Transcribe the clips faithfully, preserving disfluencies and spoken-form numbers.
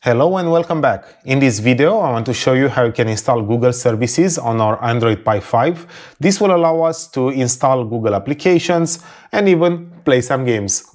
Hello and welcome back. In this video I want to show you how you can install Google services on our Android Pie five. This will allow us to install Google applications and even play some games.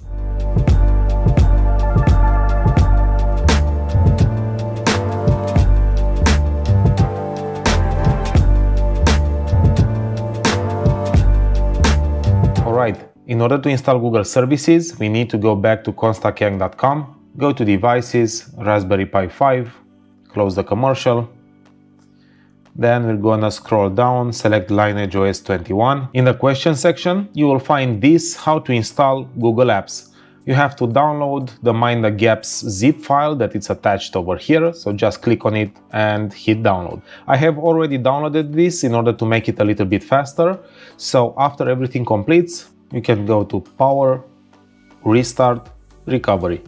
Alright, in order to install Google services we need to go back to constacyang dot com. Go to Devices, Raspberry Pi five, close the commercial. Then we're gonna scroll down, select Lineage O S twenty-one. In the question section, you will find this, how to install Google Apps. You have to download the Mind the Gaps zip file that is attached over here, so just click on it and hit download. I have already downloaded this in order to make it a little bit faster. So after everything completes, you can go to Power, Restart, Recovery.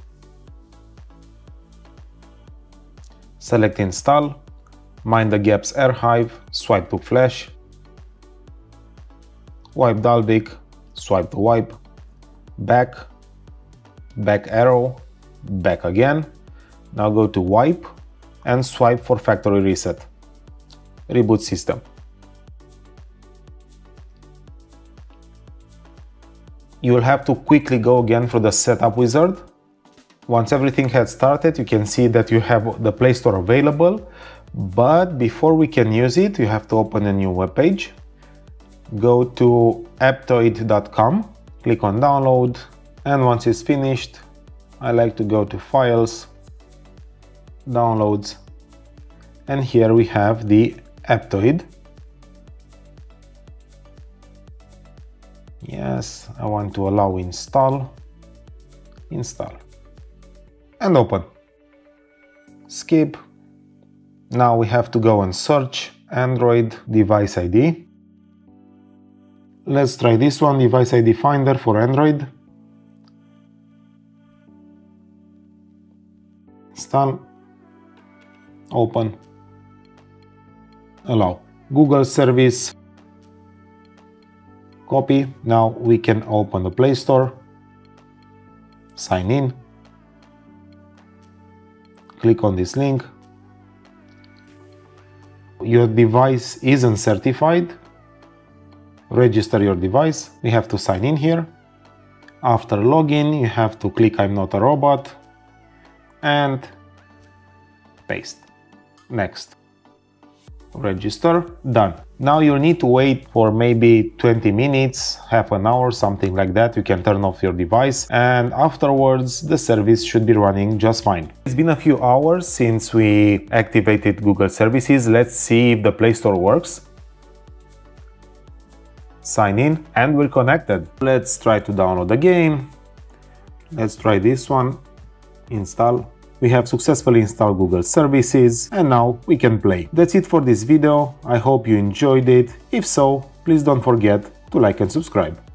Select Install, Mind the Gaps Archive, swipe to Flash, wipe Dalvik, swipe to wipe, back, back arrow, back again. Now go to wipe and swipe for factory reset. Reboot system. You will have to quickly go again through the setup wizard. Once everything has started, you can see that you have the Play Store available, but before we can use it, you have to open a new web page. Go to aptoide dot com, click on download, and once it's finished, I like to go to Files, Downloads, and here we have the Aptoide. Yes, I want to allow install, install. And open. Skip. Now we have to go and search Android device I D. Let's try this one, device I D finder for Android. Install. Open. Allow. Google service. Copy. Now we can open the Play Store. Sign in. Click on this link. Your device isn't certified. Register your device. We have to sign in here. After login, you have to click I'm not a robot and paste. Next. Register. Done. Now you'll need to wait for maybe twenty minutes, half an hour, something like that. You can turn off your device and afterwards the service should be running just fine. It's been a few hours since we activated Google services. Let's see if the Play Store works. Sign in and we're connected. Let's try to download the game. Let's try this one. Install. We have successfully installed Google services and now we can play. That's it for this video. I hope you enjoyed it. If so, please don't forget to like and subscribe.